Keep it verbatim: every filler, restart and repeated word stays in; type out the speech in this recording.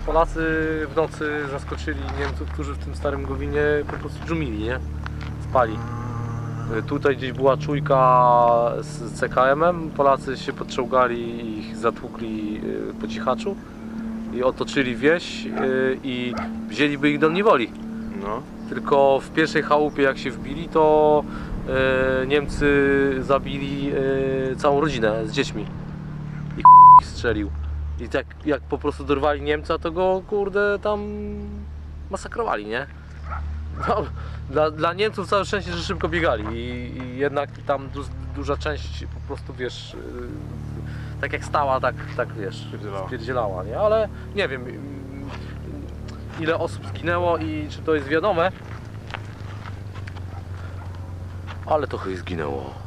Polacy w nocy zaskoczyli Niemców, którzy w tym starym Gowinie po prostu dżumili, nie? Spali. Tutaj gdzieś była czujka z C K M-em, Polacy się podczołgali i ich zatłukli po cichaczu i otoczyli wieś i wzięliby ich do niewoli. No. Tylko w pierwszej chałupie jak się wbili, to Niemcy zabili całą rodzinę z dziećmi i ich strzelił. I tak jak po prostu dorwali Niemca, to go kurde tam masakrowali, nie? No, dla, dla Niemców całe szczęście, że szybko biegali i, i jednak tam du, duża część po prostu, wiesz, yy, tak jak stała, tak, tak wiesz, Spierdzielała. spierdzielała, nie? Ale nie wiem yy, ile osób zginęło i czy to jest wiadome, ale trochę ich zginęło.